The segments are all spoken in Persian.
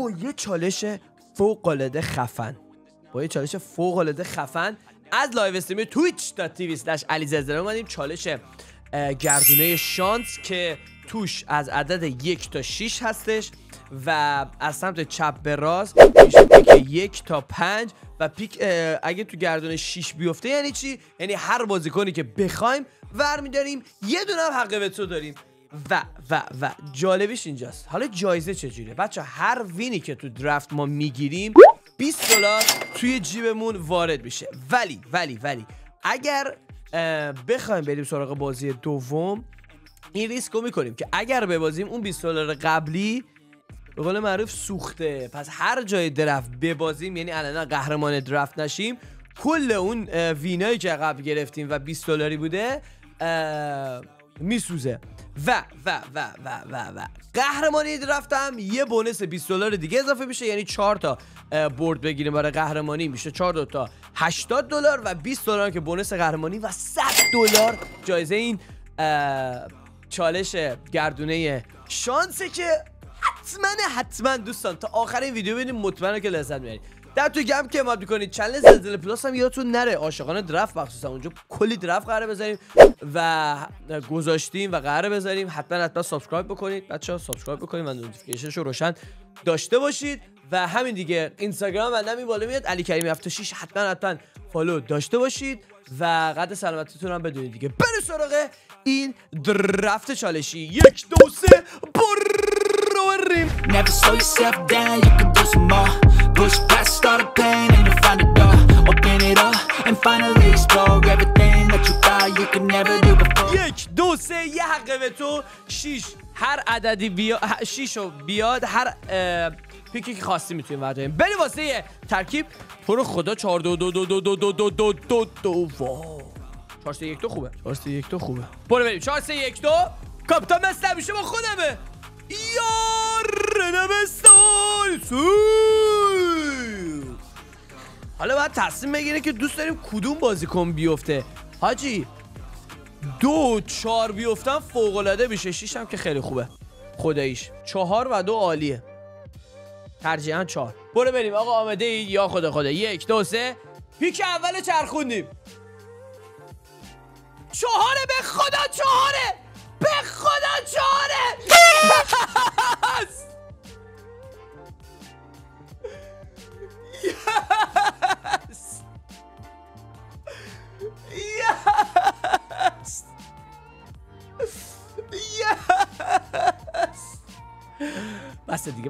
با یه چالش فوق‌العاده خفن از لایو استریم twitch.tv/alizezderan اومدیم. چالش گردونه شانس که توش از عدد 1 تا 6 هستش و از سمت چپ به راست میشه پیک 1 تا 5 و پیک اگه تو گردونه 6 بیفته یعنی چی؟ یعنی هر بازیکنی که بخوایم ورمیداریم، یه دونه هم حق وتو داریم و جالبیش اینجاست. حالا جایزه چجوریه بچه؟ هر وینی که تو درفت ما میگیریم $20 توی جیبمون وارد میشه. ولی اگر بخوایم بریم سراغ بازی دوم، این ریسکو میکنیم که اگر ببازیم اون $20 قبلی به قول معروف سوخته. پس هر جای درفت ببازیم، یعنی الان قهرمان درفت نشیم، کل اون وینایی که قبل گرفتیم و $20 بوده میسوزه. و قهرمانی درفت هم یه بونس $20 دیگه اضافه میشه، یعنی 4 تا برد بگیریم برای قهرمانی میشه 4 تا $80 و $20 که بونس قهرمانی و $100 جایزه این چالش گردونه شانسه که حتما دوستان تا آخر این ویدیو ببینید، مطمئنم که لذت میبرید. در تو گم که اماد میکنید چنل زلزله پلاس هم یادتون نره، عاشقان درفت مخصوصا اونجا کلی درفت قراره بذاریم و گذاشتیم و قراره بذاریم. حتما سابسکرایب بکنید بچه‌ها، سابسکرایب بکنید و نوتیفیکیشنش رو روشن داشته باشید. و همین دیگه، اینستاگرام من این بالا میاد علی کریمی 76، حتما فالو داشته باشید و قد سلامتیتون هم بدونید دیگه. بریم سراغ این درفت چالشی. 1 2 3 بریم. Never slow yourself down, you can do some more. Push past all the pain and you'll find a door. Open it up and finally explore everything that you thought you could never do before. 1 2 3 یه حقه به تو 6 هر عددی بیاد 6 رو بیاد، هر پیکی که خواستی میتونیم برداریم. بریم واسه ترکیب. تو خدا 4 2 2 2 2 2 2 2 2 2 واو 4 3 1 2 خوبه. 4 3 1 2 خوبه. برو بریم. 4 3 1 2 کاپیتان مستر میشه با خودمه. یار نمستان. حالا باید تصمیم بگیره که دوست داریم کدوم بازیکن بیفته. حاجی 2 4 بیفتن فوق العاده میشه. 6 هم که خیلی خوبه خداییش. 4 و 2 عالیه، ترجیحاً 4. برو بریم آقا. آماده ای؟ یا خدا 1 2 3 پیک اول چرخوندیم. 4 به خدا 4 به خدا 4 بسته دیگه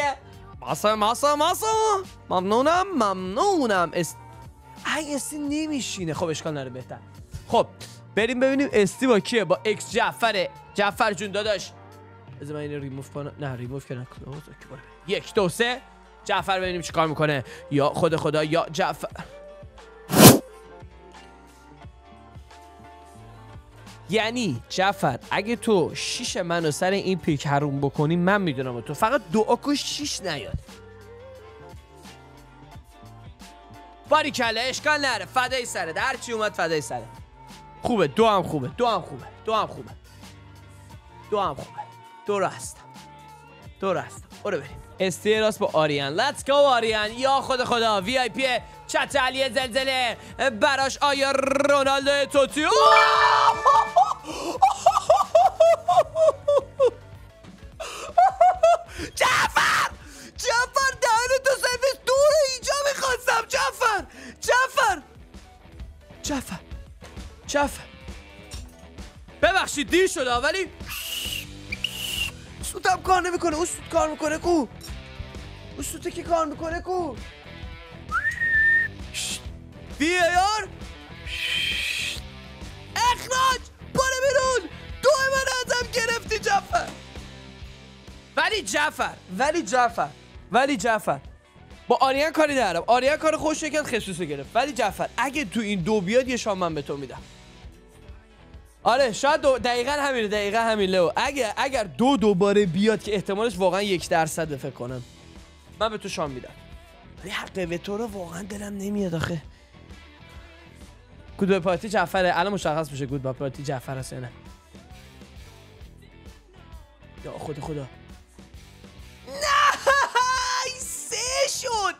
ممنونم استی نمیشینه. خب اشکال نره، بهتر. خب بریم ببینیم استی با کیه. با اکس جعفر جون داداش. بذار من اینو ریموف کنم. نه ریموف کنم. 1 2 3 جعفر ببینیم چیکار میکنه. یا خدا یا جعفر. یعنی جعفر اگه تو 6 منو سر این پیک حروم بکنی، من میدونم تو فقط دعا کن 6 نیاد. باریکلا اشکال نره، فدای سره. در چی اومد فدای سره. خوبه. 2 هم خوبه. درست. برو بریم. استی راست با آریان. لتس گو آریان. یا خدا وی آی پی چت علی زلزله براش آیا رونالدو توتی. جعفر دهن تو سرویس دور اینجا میخواستم. جعفر ببخشید دیر شده ولی سوتم کار نمیکنه. اون سوت کار میکنه کو؟ اون سوته که کار میکنه کو؟ VAR اخراج. برو بیرون. 2 من ازم گرفتی جعفر. ولی جعفر با آریان کاری ندارم. آریان کار خوش کرد، خصوصی گرفت. ولی جعفر اگه تو این 2 بیاد یه شام من به تو میدم. آره شاید دقیقاً همین لو. اگر 2 دوباره بیاد که احتمالش واقعا 1% فکر کنم، من به تو شام میدم. ولی حق به تو رو واقعا دلم نمیاد آخه. گود پارتی جعفره. الان مشخص میشه گود پارتی جعفر هست یا نه. یا خدا. نه شد.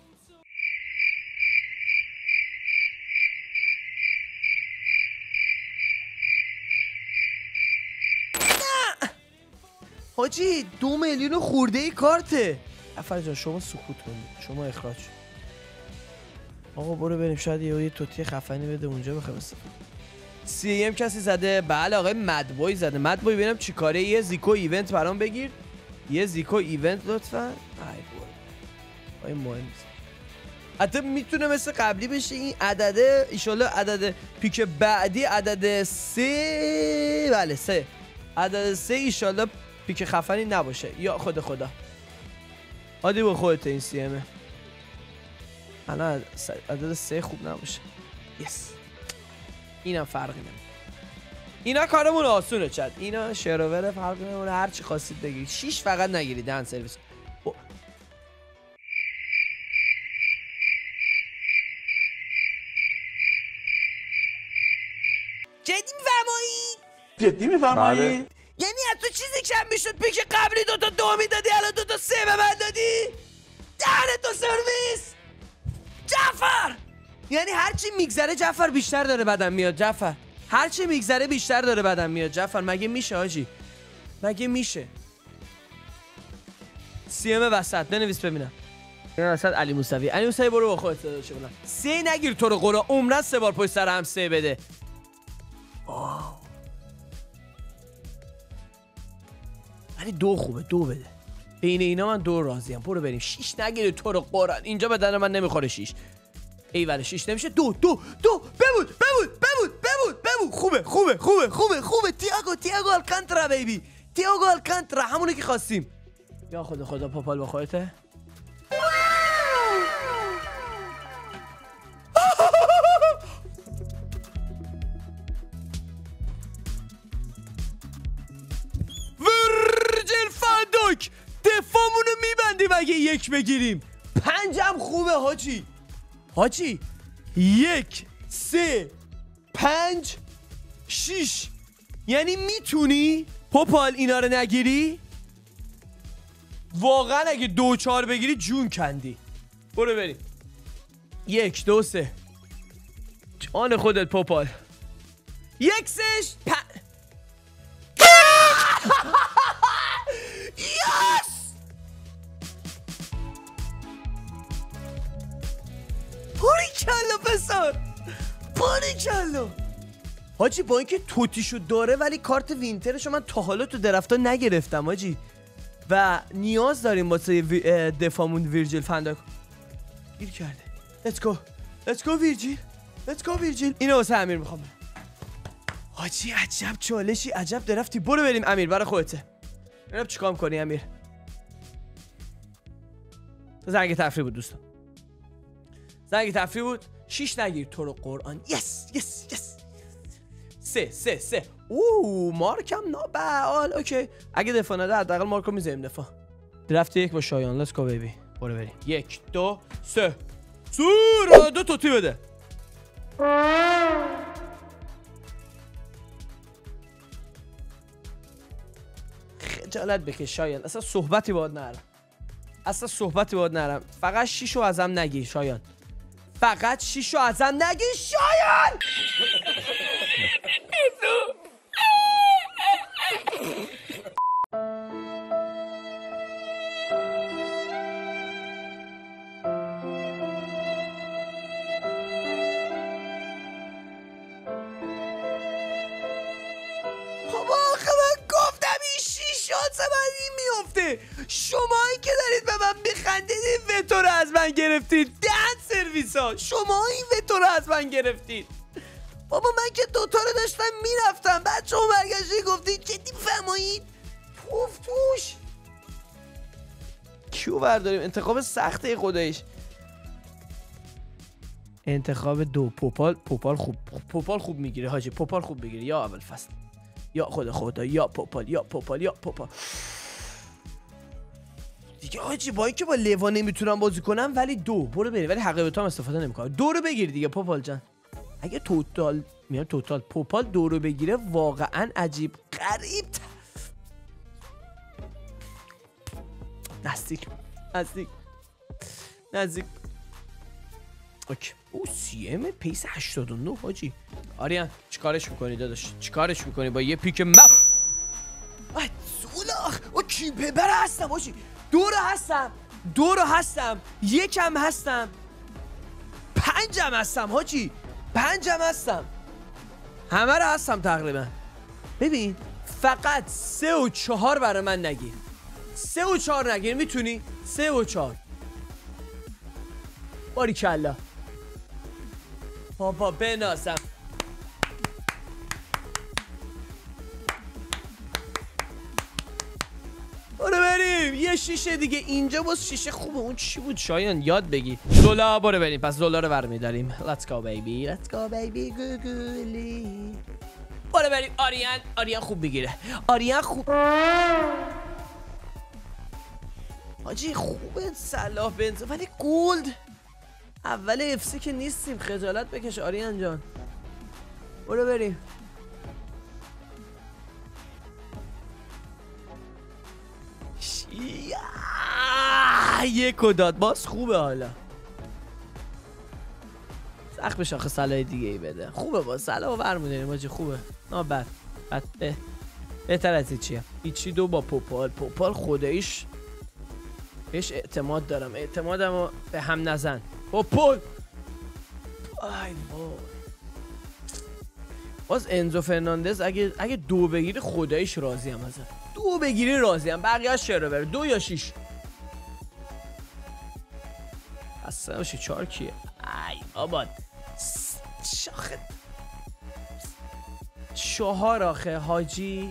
نه حاجی 2 میلیون خورده ای کارته. افر جان شما سکوت کنید، شما اخراج. آقا برو بریم، شاید یه توتی خفنی بده اونجا بخوام استفاده. سی ام کسی زده؟ بله آقای مدبوی زده. مدبوی ببینم چی کاره. یه زیکو ایونت برام بگیر، یه زیکو ایونت لطفا. ای وای مهم نیست. حتی میتونه مثل قبلی بشه این عدده، ایشالله عدد پیک بعدی عدد 3. بله 3 عدد 3 ایشالله پیک خفنی نباشه. یا خدا عادی با خودت این سی امه. الان عدد 3 خوب نباشه. یس اینم فرقی نمیکنه. اینا کارمون آسونه چت. اینا شروور فرقی نمیکنه، هر چی خواستید بگیرید. 6 فقط نگیرید دهن سرویس. جدی میفرمایی؟ یعنی از تو چیزی کم میشد پیک قبلی 2 تا 2 میدادی الان 2 تا 3 به من دادی؟ دهنت تو سرویس جعفر. یعنی هرچی میگذره جعفر بیشتر داره بدم میاد. جعفر هرچی میگذره بیشتر داره بدم میاد. جعفر مگه میشه حاجی؟ مگه میشه؟ سی ام وسط بنویس ببینم. این وسط علی موسوی. علی موسوی برو با خودت صدا بشه. 3 نگیر تو رو قرآن، عمرن 3 بار پشت سر هم 3 بده. ولی 2 خوبه، 2 بده. بین اینا من 2 راضیم. برو بریم. 6 نگیره تو رو قرآن، اینجا بدن من نمیخوره 6. ایول 6 نمیشه. 2 بمود. خوبه. تییاگو الکانترا بیبی. تییاگو الکانترا همونه که خواستیم. یا خدا پاپال با خودته. ورجل فندک دفاعمونو میبندیم اگه 1 بگیریم. 5 هم خوبه حاجی 1 3 5 6. یعنی میتونی پاپال اینا رو نگیری؟ واقعا اگه 2 4 بگیری جون کندی. برو بریم. 1 2 3 جان خودت پاپال. 1 3 5 یس باریکلا پسر باریکلا. حاجی با اینکه توتیشو داره ولی کارت وینترشو من تا حالا تو درفتا نگرفتم حاجی و نیاز داریم واسه دفاعمون. ویرجیل فندک گیر کرده. Let's go ویرجیل. اینو واسه امیر میخوام. حاجی عجب چالشی، عجب درفتی. برو بریم امیر برای خودته. ببینم چیکار می‌کنی امیر. زنگ تفریح بود دوستان. زنگ تفریح بود. 6 نگیر تو رو قرآن. یس 3 مارکم نابال. اوکی اگه دفاع نده حداقل مارکو میذاریم دفاع. درفت 1 با شایان. لیتس گو بیبی. برو بریم. 1 2 3 سور 2 توتی بده. خجالت بکش شایان. اصلا صحبتی باهات نرم. فقط 6 رو ازم نگیر شایان. شایان. شمایی که دارید به من میخندید این وتو رو از من گرفتید. دهن سرویس ها شما این وتو رو از من گرفتید. بابا من که 2 تا رو داشتم میرفتم بعد شما برگشتی گفتید جدی فهمایید توف توش. کیو برداریم؟ انتخاب سخته خودش. انتخاب 2 پوپال خوب میگیره حاجی. پوپال خوب میگیره. یا اول فصل یا خدا یا پوپال دیگه حاجی. با اینکه با لیوا نمیتونم بازی کنم ولی 2 برو بریم. ولی حقیقتا هم استفاده نمیکنم. 2 رو بگیر دیگه پوپال جان. اگه توتال پوپال 2 رو بگیره واقعا عجیب غریب. نزدیک نزدیک. اوکی. او سی ام پیس 89 حاجی. آریان چیکارش میکنی داداش؟ چیکارش میکنی با یه پیک ای سولاخ. اوکی ببره هستم حاجی. دو رو هستم یکم هستم 5 هستم حاجی 5 هستم همه رو هستم تقریبا. ببین فقط 3 و 4 برای من نگیر. 3 و 4 نگیر. میتونی 3 و 4 باریکلا بابا بناسم. برو بریم یه شیشه دیگه اینجا. باز شیشه خوبه. اون چی بود شایان یاد بگی. زولا برو بریم. پس زولا رو برمیداریم. Let's go baby. Let's go baby گوگلی. برو بریم. آریان خوب میگیره. آریان خوب حاجی خوبه. صلاح بنز ولی گولد اول افسی که نیستیم. خجالت بکش آریان جان. برو بریم. یکو داد. باز خوبه. حالا سخت بشه آخه صلاح دیگه ای بده. خوبه باز صلاح برمونیم حاجی. خوبه بد بهتر از هیچیه. هیچی دو با پوپال خداییش بهش اعتماد دارم. اعتمادمو به هم نزن. پوپال ای وای. باز انزو فرناندز اگه 2 بگیری خداییش راضیم ازت. 2 بگیری راضیم. بقیه‌اش چرا بره 2 یا 6 اصلا باشی. 4 کیه؟ ای آباد شاخه 4 آخه حاجی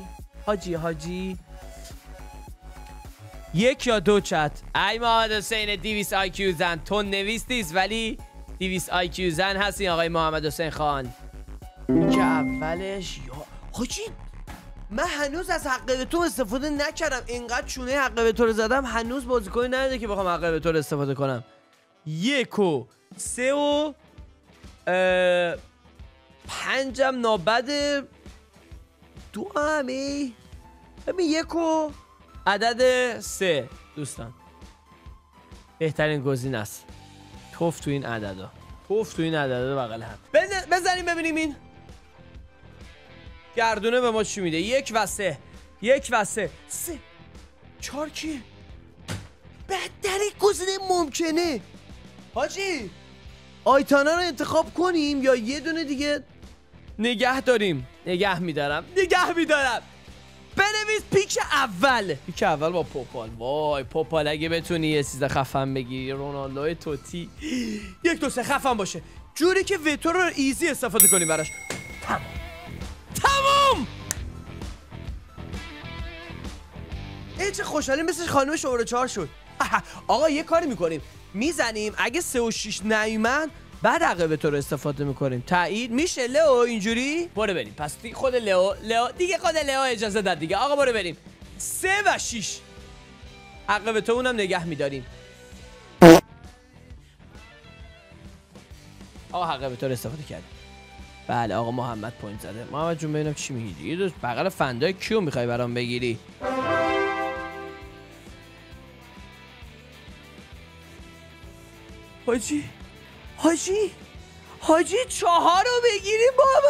1 یا 2 چت. ای محمد حسین 200 آیکیو زن. تو نویستیز ولی 200 آیکیو زن هستی آقای محمد حسین خان که اولش. یا حاجی من هنوز از حق به تو استفاده نکردم. اینقدر چونه حق به تو رو زدم هنوز بازیکنی نداده که بخوام حق به تو رو استفاده کنم. 1 و 3 و 5 نابده. 2 همی. ببین 1 و عدد 3 دوستان بهترین گزینه است. توف تو این عددا. بغل هم بزنیم ببینیم این گردونه به ما چی میده. 1 و 3 3 4 کیه؟ بهترین گزینه ممکنه حاجی. آیتانا رو انتخاب کنیم یا یه دونه دیگه نگه داریم. نگه میدارم. بنویس پیک اول با پوپال. وای پوپال اگه بتونی یه چیز خفن بگیری. رونالدو توتی 1 2 3 خفن باشه جوری که وتو رو ایزی استفاده کنیم براش. تمام. چه خوشحالی مثل خانم شماره 4 شد. آقا یه کاری میکنیم میزنیم اگه 3 و 6 نیومد بعد عقب تو رو استفاده میکنیم. تایید میشه لئو اینجوری. برو بریم. پس خود لئو دیگه خود لئو اجازه داد دیگه. آقا برو بریم 3 و 6 عقب تو اونم نگه میداریم. آقا عقب تو رو استفاده کردیم. بله آقا محمد پوینت زده. محمد جون ببینم چی میگی دیگه. دوست بغل فندای کیو میخوای برام بگیری؟ حاجی 4 رو بگیری.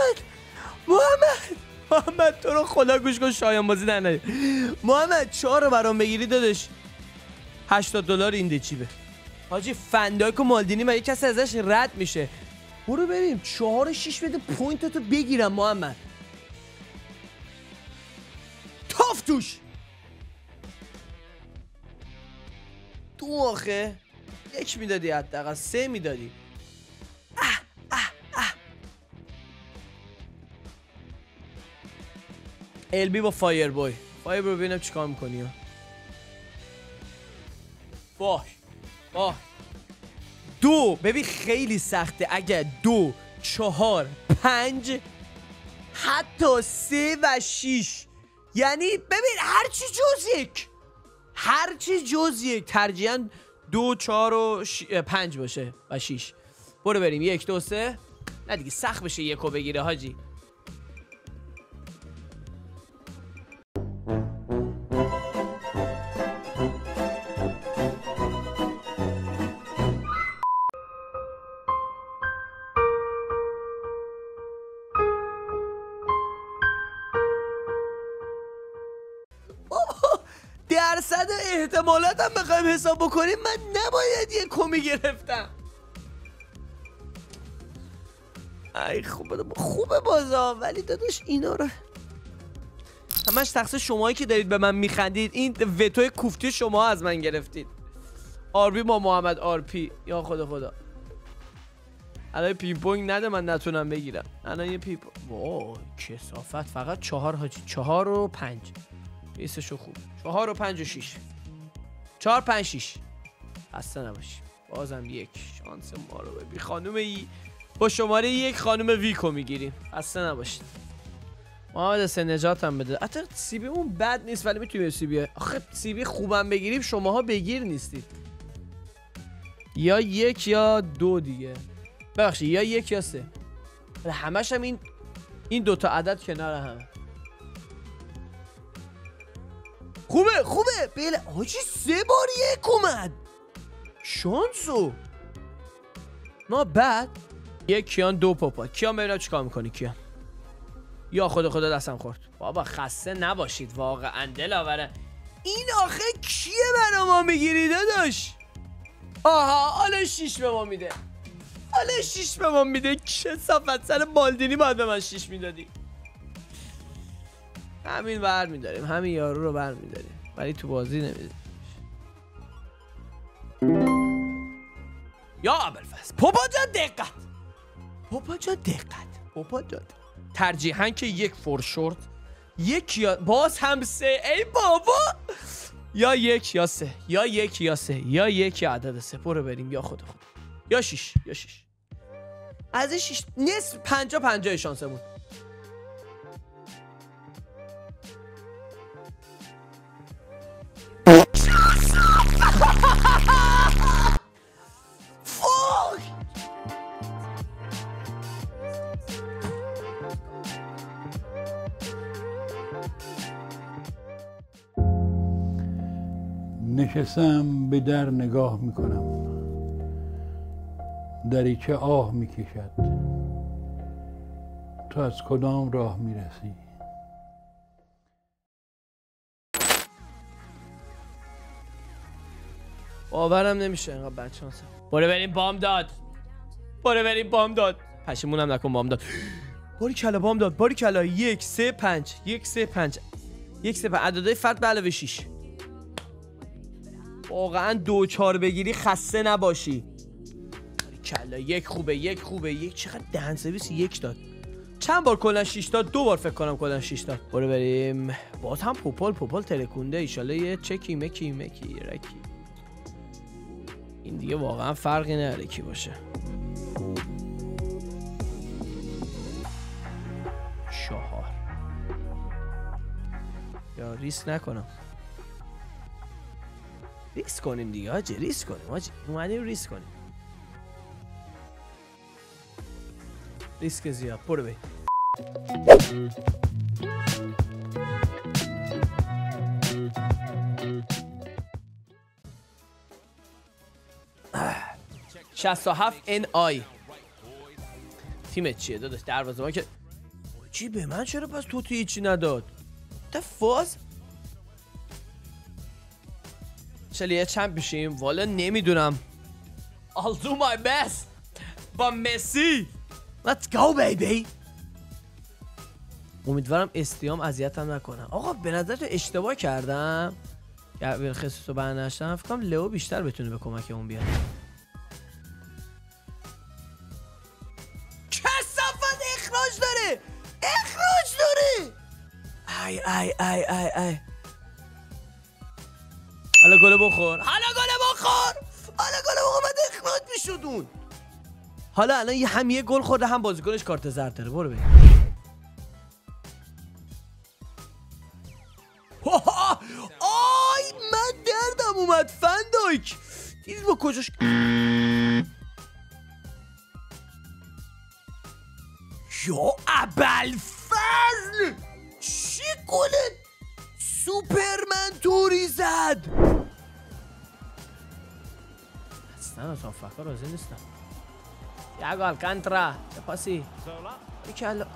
محمد تو رو خدا گوش کن. شایان بازی در نیار. محمد 4 رو برام بگیری داداش. $80 این چیبه حاجی. فندایک و مالدینی مگه کسی ازش رد میشه؟ برو بریم 4 6 بده پوینتتو بگیرم محمد. تاف توش 2 آخه 1 میدادی حداقل 3 میدادی. البی با فایر بوی ببینم چیکار میکنی. وای 2 ببین خیلی سخته. اگه 2 4 5 حتی 3 و 6 یعنی ببین هرچی جز یک ترجیحاً 2 4 و 5 باشه و 6. برو بریم 1 2 3 نه دیگه سخت بشه 1 رو بگیره حاجی. درصد احتمالات هم بخوایم حساب بکنیم من نباید یه کمی گرفتم. ای خوبه بازا، ولی داداش اینا رو همش تقصیر شمایی که دارید به من میخندید. این وتوی کوفتی شما از من گرفتید. آربی با محمد آرپی. یا خدا الان پینگ پونگ نده من نتونم بگیرم. الان یه پینگ پونگ. وای کثافت. فقط 4 حاجی. 4 و 5 بیسشو خوب. 4 و 5 و 6. 4 5 6. خسته نباشی. بازم یک شانس ما رو ببین. خانم ای با شماره 1 خانم ویکو میگیریم. خسته نباشید. محمد حسین نجات هم بده. حتی سی بی اون بد نیست ولی میتونیم سی بی. آخه سی بی خوبم بگیریم شماها بگیر نیستید. یا 1 یا 2 دیگه. ببخشید یا 1 یا 3. همش هم این دوتا عدد کنار همه. خوبه بله. آجی 3 بار 1 اومد. شانسو نه بد. 1 کیان 2 پاپا. کیان ببینم چیکار میکنی کیان. یا خدا دستم خورد. بابا خسته نباشید واقعا دلاوره. این آخه کیه برا ما میگیری داداش؟ آها حالا 6 به ما میده. حالا 6 به ما میده. چه صفت سر بالدینی باید به من 6 میدادی. همین بر میداریم. همین یارو رو بر میداریم. ولی تو بازی نمیده. یا ابوالفضل پاپا جان دقت. پاپا جان ترجیحاً که 1 فور شورت 1 یا باز هم 3. ای بابا یا 1 یا 3 یا 1 یا 3 یا 1 یا عدد 3. برو بریم. یا خدا یا 6 از این 6 نصف 50 شانسمون. نشستم به در نگاه میکنم. دریچه آه میکشد. تو از کدام راه میرسی؟ باورم نمیشه اینقدر بدشانسم. برو بریم بام داد. پشیمونم نکن بام داد. باری کلا 1 3 5 1 3 5 1 3 5 عددهای فرد به علاوه 6. واقعا 2 4 بگیری خسته نباشی. کلا 1 خوبه 1 چقدر دهن سرویس 1 داد. چند بار کلا 6 داد. 2 بار فکر کنم کلا 6 داد. برو بریم. باز هم پوپال ترکونده. ایشالله یه چکی مکی رکی. این دیگه واقعا فرقی نداره کی باشه. 4 یا ریسک نکنم. ریسک کنیم دیگه حاجی. اومدیم ریسک کنیم. ریسک زیاد. برو بریم. NI تیمت چیه داداش؟ دروازه‌بان که چی به من چرا پس تو هیچی نداد؟ فاز چلیه چند بشیم؟ والا نمیدونم. I'll do my best با مسی. Let's go baby. امیدوارم استیام اذیتم نکنم. آقا به نظر تو اشتباه کردم؟ خصوص رو برنشتم. فکر کنم لئو بیشتر بتونه به کمک اون بیاد. کثافت اخراج داره. ای حالا گل بخور. من اخراج میشدون. حالا الان هم یه گل خورده هم بازیکنش کارت زرد داره. برو بریم. آی من دردم اومد فندایک. دیدید با کجاش یا ابوالفضل چی گله سوپرمن توری زد. اصلا از آفاقا راضی نیستم. یاگو الکانترا چه پاسی بیکلا.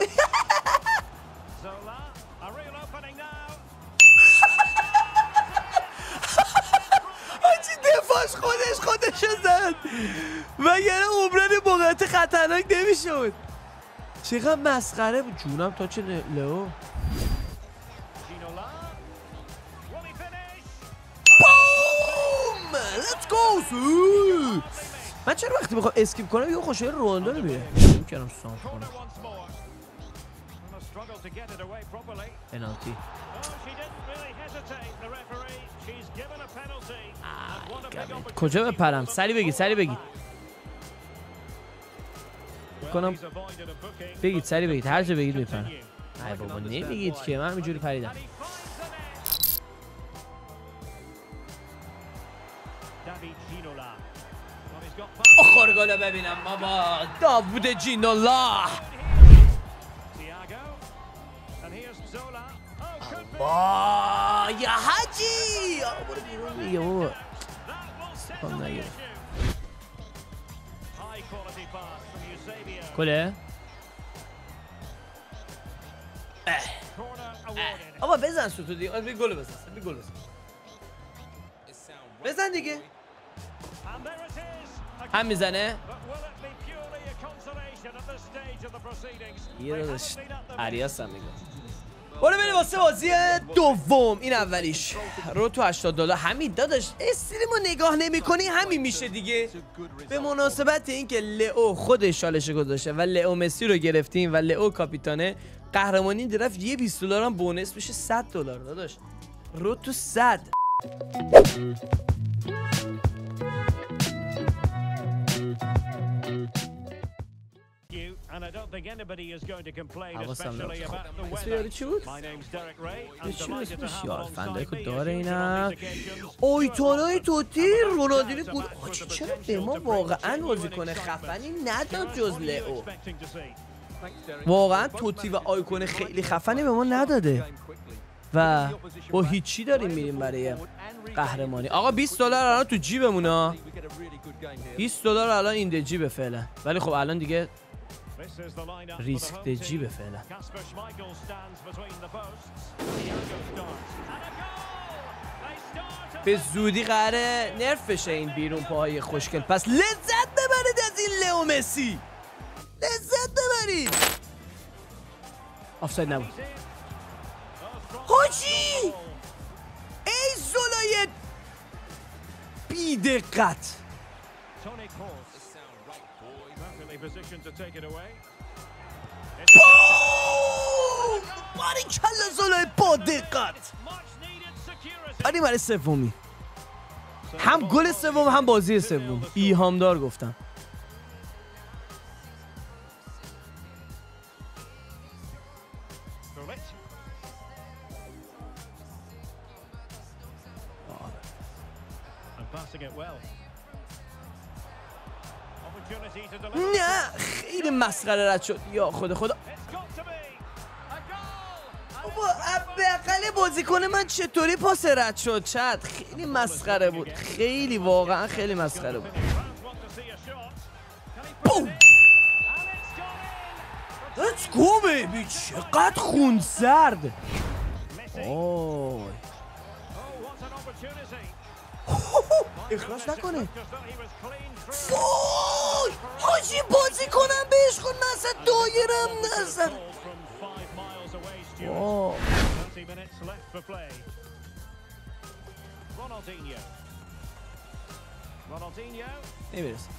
وگرنه عمران موقعیت خطرناک نمیشد. چقدر مسخره بود. جونم تا چه لئو. بوم. لیتس گو. من چرا وقتی بخوام اسکیپ کنم یه خوشحال رونالدو رو میره میکنم سانت کنم. پنالتی. کجا بپرم؟ سری بگید سری بگید. کنم بگید سری بگید هر جا بگید میپرم. ای بابا نمیگید که من همینجوری پریدم. آخر گل ببینم بابا. داوود جینولا. با یا حاجی برو بیرون دیگه بابا. سپام نگیره. کله؟ آبا بزن شو تو دیگه. بی گل بزن. بی گل بزن. بزن دیگه. هم میزنه. یه داداش عریاس هم میگه. برو بریم واسه بازی دوم. این اولیش رو تو 80 دلار. همین داداش استریمو نگاه نمی‌کنی همین میشه دیگه. به مناسبت اینکه لئو خود شالش گذاشته و لئو مسی رو گرفتیم و لئو کاپیتانه قهرمانی درفت یه 20 دلار هم بونس میشه 100 دلار داداش. رو تو 100. And I don't think anybody is going to complain, حواسم especially نبود. about the اسم یاری weather. چی بود؟ My name's Derek Ray. I'm چی delighted to اسمش have یار alongside فندک me داره as اینم. usual on occasions. آیتانای توتی رونالدینی بود. آجی چرا به ما واقعا بازیکن خفنی نداد جز لئو. واقعا توتی و آیکون خیلی خفنی به ما نداده و با هیچی داریم میریم برای قهرمانی. آقا 20 دلار الان تو جیبمونه. 20 دلار الان این جیبه فعلا. ولی خب الان دیگه ریسک ده جیبه فعلا. به زودی قراره نرف بشه این بیرون پاهای خوشگل. پس لذت ببرید از این لئو مسی. لذت ببرید. آفساید نبود. حاجی ای زلای بی دقت. باری کلا زلای با دقت. بریم برای سومی. هم گل سوم هم بازی سوم ایهامدار گفتم. نه خیلی مسخره رد شد. یا خدا بابا بقل بازیکن من چطوری پاس رد شد؟ چت خیلی مسخره بود. خیلی واقعا خیلی مسخره بود. بوم. Let's go baby. چقدر خونسرد. اوه اخراج نکنه. وای حاجی بازی کنم بهش کن. مثلا دایرم نزد. واو نمیرسه.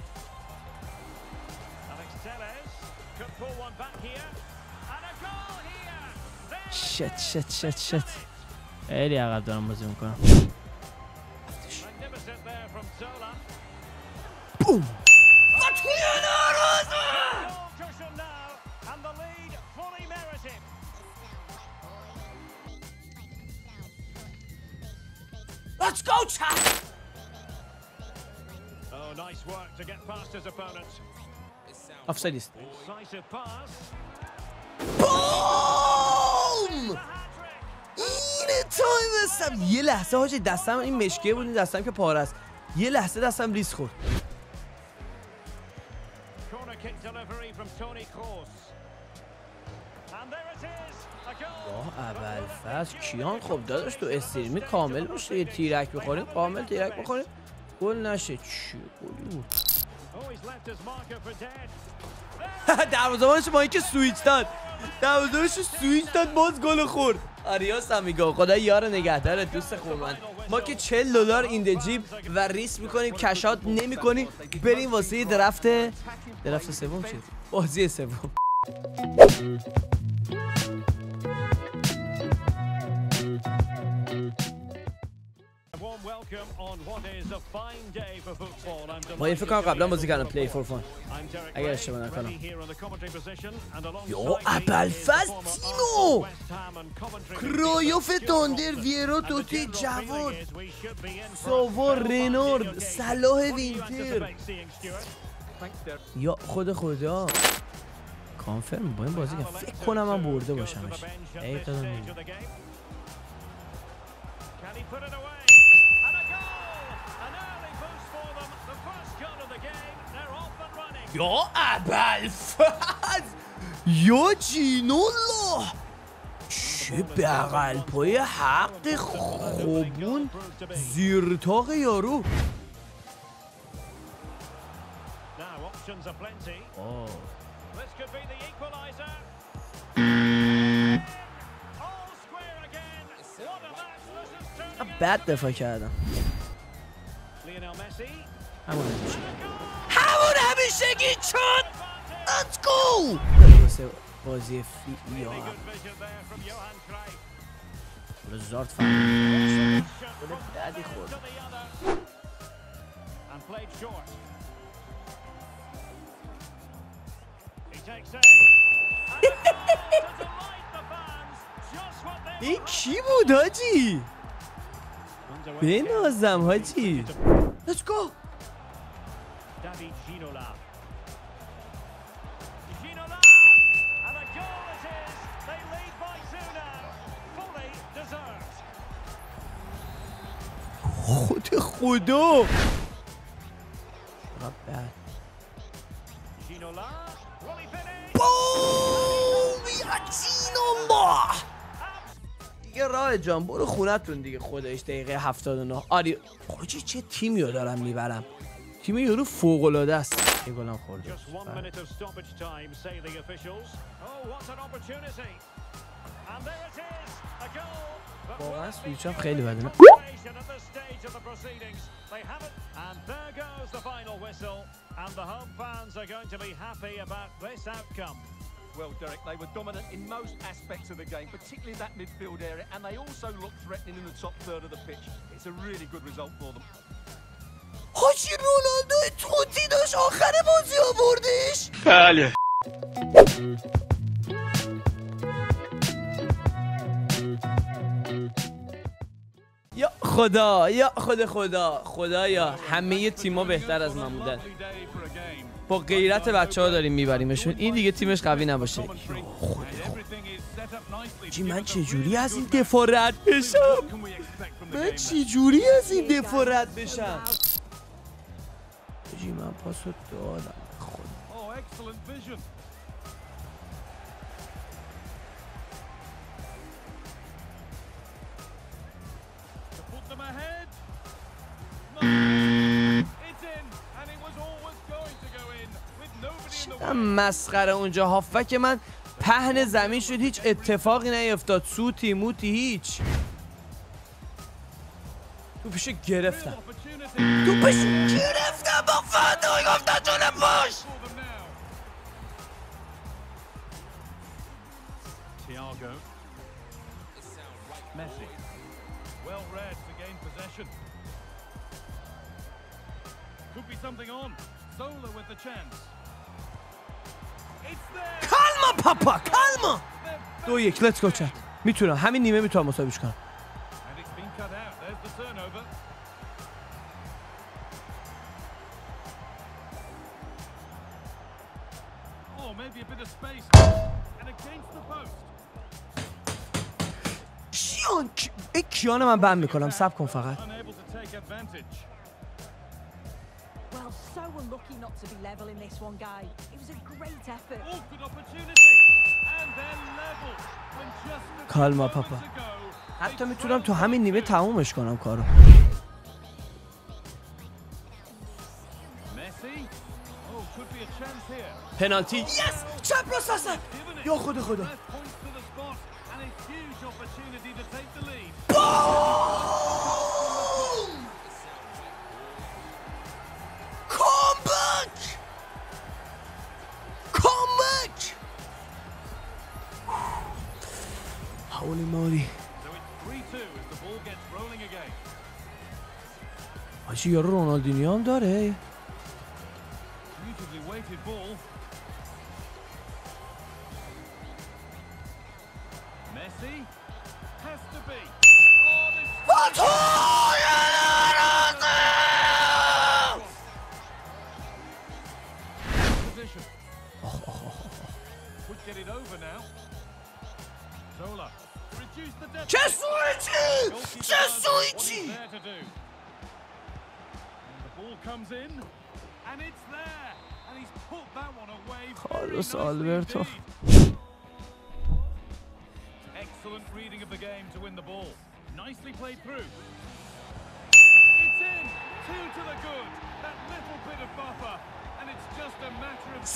شت خیلی عقب دارم بازی میکنم. بوم. Let's go, chat! Oh, nice work to get past his opponent. Offside است. Decisive pass. بوم! اینه تایم هستم. یه لحظه حاجی دستم این مشکیه بود. این دستم که پاره است. یه لحظه دستم ریس خورد. Corner kick delivery from Toni Kroos. And there it is. A goal. اول فصل کیان خب داداش تو استریمی کامل باشه. یه تیرک بخوریم کامل تیرک بخوریم گل نشه. چی گلی بود؟ Oh, he's left his marker for dead. دروازه‌بانش ما اینکه سویچ داد. دروازه‌بانش سویچ داد باز گل خورد. آریاس هم میگه خدا یار نگهدارت دوست خوب من. ما که $40 این جیب و ریس میکنیم کشات نمیکنیم بریم واسه درفت سوم چیه؟ بازی سوم. ما یه فکر کنم قبلا بازی کردم پلی فور فان اگر اشتباه نکنم. یا ابوالفضل تیمو کرویوف تاندر ویرا توتی جواد ساوا رنارد صلاح وینتر. یا خدا کانفرم با این بازی که فکر کنم من برده باشمش. ای قدم میگم یا ابوالفضل یا جینالله چه بغل پای حق خوبون زیرتاق یارو. بد دفاع کردم. همون همیشگی چون Let's go بازی یا رزارت فهمید بدی خورد. این کی بود حاجی؟ بنازم حاجی. Let's go David Ginola. Ginola! And a goal it is! They lead by 2 now. Fully deserved. خدا بد. Ginola. Will he finish? Boom! یا جینالله! دیگه راه جان برو خونتون دیگه خودش. دقیقه 79. آری حاجی چه تیمیو دارم میبرم. تیم یارو فوق‌العاده است. یه گلم خورده. واقعا سویچم خیلی بده نه؟ Well, Derek, they were dominant in most aspects of the game, particularly that midfield area, and they also looked threatening in the top third of the pitch. It's a really good result for them. حاجی رونالدو توتی داشت آخر بازی آوردش. بله. یا خدایا همه تیم‌ها بهتر از من بودن. با غیرت بچه‌ها داریم میبریمشون. این دیگه تیمش قوی نباشه. جی من چه جوری از این دفاع رد بشم؟ جی من پاسو دادم خدا. مسخره اونجا هافک من پهن زمین شد هیچ اتفاقی نیفتاد. سوتی موتی هیچ. توپشو گرفتم با فدای گفتم جونه باش. Thiago. Messi. Well read to gain possession. Could be something on. Zola with the chance. It's there. کالما پاپا کالما. 2-1 let's go chat. میتونم همین نیمه میتونم مساویش کنم. And it's been cut out. There's the turnover. Oh, maybe a bit of space. And against the post. کیان من بند میکنم صبر کن فقط. Unable to take advantage. Well, so unlucky not to be level in this one, guy. It was a great effort. Oh, good opportunity. And then level. When just کالما پاپا. حتی میتونم تو همین نیمه تمومش کنم کارو. پنالتی. یس چپ راست هستن. یا خدا خدا. Holy moly. So it's 3-2 as the ball gets rolling again. آجی یارو رونالدینیو هم داره. Beautifully weighted ball. Messi has to be. Position. Could get it over now. Zola. Reduce the depth. چه سویچی! چه سویچی! There to do. And the ball comes in, and it's there, and he's put that one away. Carlos Alberto. Excellent reading of the game to win the ball. Nicely played through. It's in. 2 to the good. That little bit of buffer, and it's just a matter of.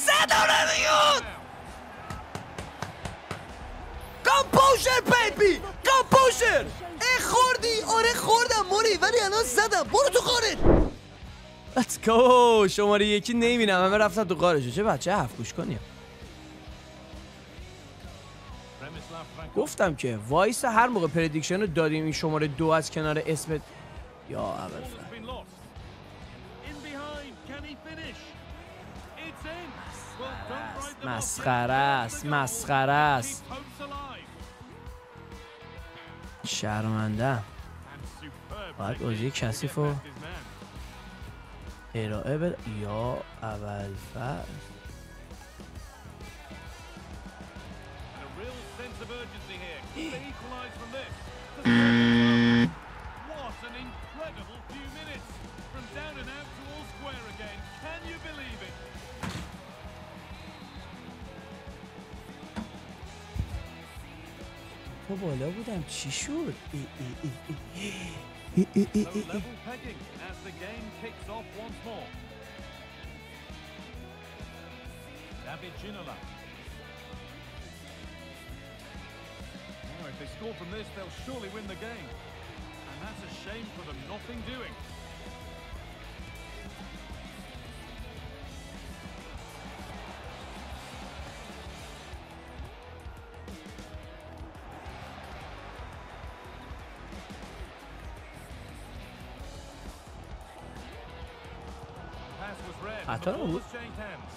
کامپوزر بیبی کامپوزر خوردی آره خوردم موری ولی الان زدم برو تو قارت. Let's go. شماره یکی نمیبینم همه رفتن تو قارشو. چه بچه هفت گوش کنیم. گفتم که وایس هر موقع پردیکشن رو دادیم این شماره 2 از کنار اسمت یا اول مسخره است مسخره است شرمنده باید بازی کثیف رو ارائه بده یا اول فصل تو بالا بودم چی شد؟ If they score from this, they'll surely win the game. And that's a shame for them, nothing doing. Pass was red. I And the thought it ball would. was changed hands.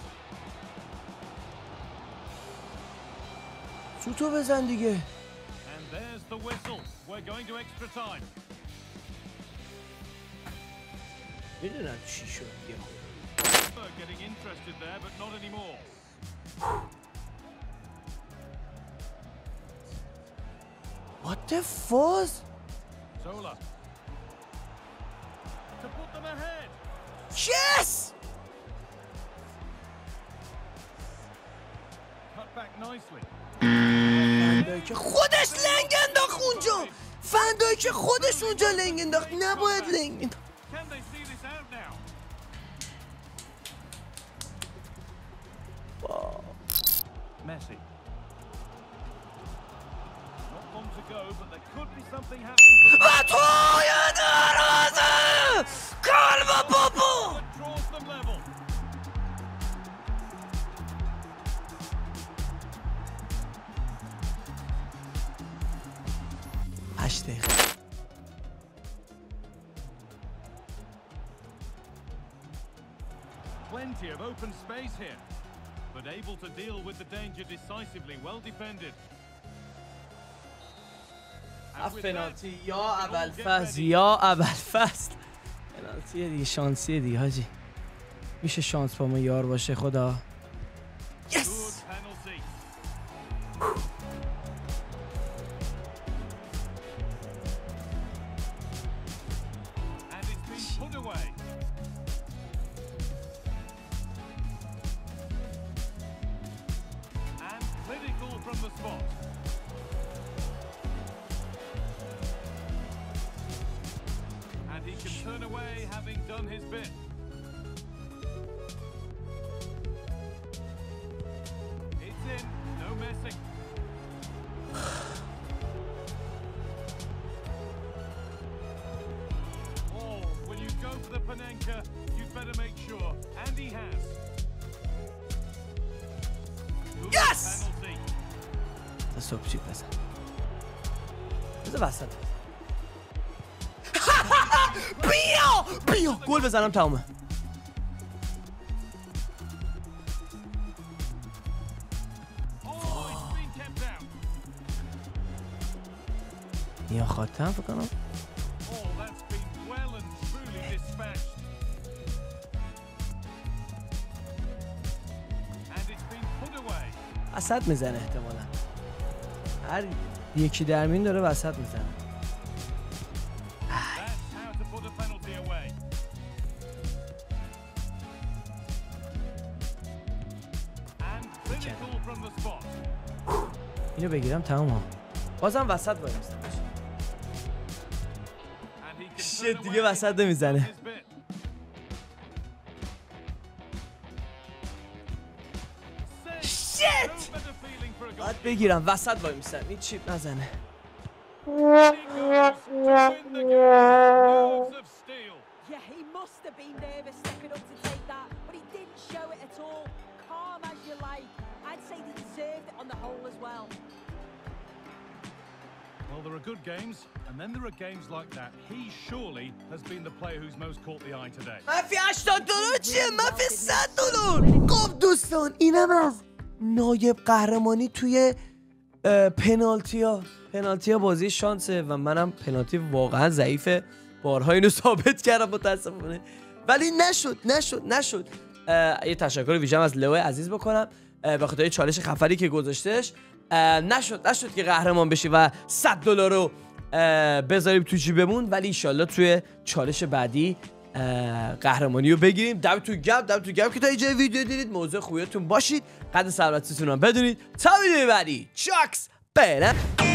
سوتو بزن دیگه. And there's the whistle. We're going to extra time. میدونم چی شد دیگه. Getting interested there, but not anymore. What the fuck? Zola. To put them ahead. Yes! Cut back nicely. که خودش لنگ انداخت اونجا. فندایی که خودش اونجا لنگ انداخت نباید لنگ انداخت. Can they see this out now? Messi. Not long to go, but there could be something happening. و توی دروازه قلب بابا It draws them level. هشت دقیقه Plenty of open space here, but able to deal with the danger decisively. Well defended. And with that, پنالتی یا اول فصل یا اول فصل پنالتی دیگه شانسیه دیگه حاجی میشه شانس با ما یار باشه خدا good penalty. And it's been put away. And clinical from the spot. And he can turn away having done his bit. messing. Oh, when you go for the Panenka, you better make sure. And he has. Good Yes! penalty. صبح چی بزن بزن وسط بیا گل بزنم تمامه Oh, it's been kept out. یا خواهدم فکر کنم Oh, that's been well and truly dispatched. And it's been put away. وسط میزنه احتمالا هر یکی در میون داره وسط میزنه That's how to put a penalty away. And clinical from the spot. اینو بگیرم تمام ها بازم وسط باید میزنه And he can شت turn دیگه away وسط نمیزنه his bit. شت No better feeling for a goal. باید بگیرم وسط باید میزنه این چیپ نزنه He goes to win the game. Nerves of steel. Yeah, he must have been nervous stepping up to take that, but he didn't show it at all. Calm as you like. I'd say he deserved it on the whole as well. Well, there are good games, and then there are games like that. He surely has been the player who's most caught the eye today. منفی $80 چیه؟ منفی $100. خب دوستان اینم از نایب قهرمانی توی پنالتی ها بازی شانسه و منم پنالتی واقعا ضعیفه بارها اینو ثابت کردم متاسفانه ولی نشد یه تشکر ویژه‌ام از لئو عزیز بکنم به خاطر چالش خفری که گذاشتش نشد که قهرمان بشی و $100 رو بذاریم تو جیبمون ولی ایشالله توی چالش بعدی قهرمانی رو بگیریم. دمتون گرم که تا اینجا ویدیو دیدید. موضوع خوبیتون باشید، قد سلامتیتون هم بدونید. تا ویدیو بعدی چاکس برم.